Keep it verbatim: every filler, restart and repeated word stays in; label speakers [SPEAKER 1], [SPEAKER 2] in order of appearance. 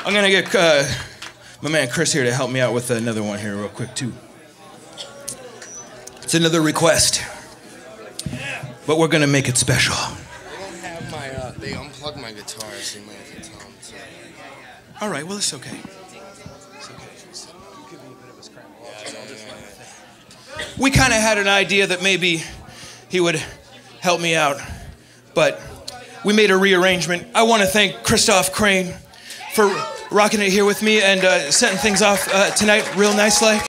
[SPEAKER 1] I'm gonna get uh, my man Chris here to help me out with another one here real quick too. It's another request, but we're gonna make it special.
[SPEAKER 2] They don't have my, uh, they unplugged my guitar, so you might have to tell them to.
[SPEAKER 1] All right, well, it's okay. We kind of had an idea that maybe he would help me out, but we made a rearrangement. I want to thank Christoph Crane for rocking it here with me and uh, setting things off uh, tonight real nice like.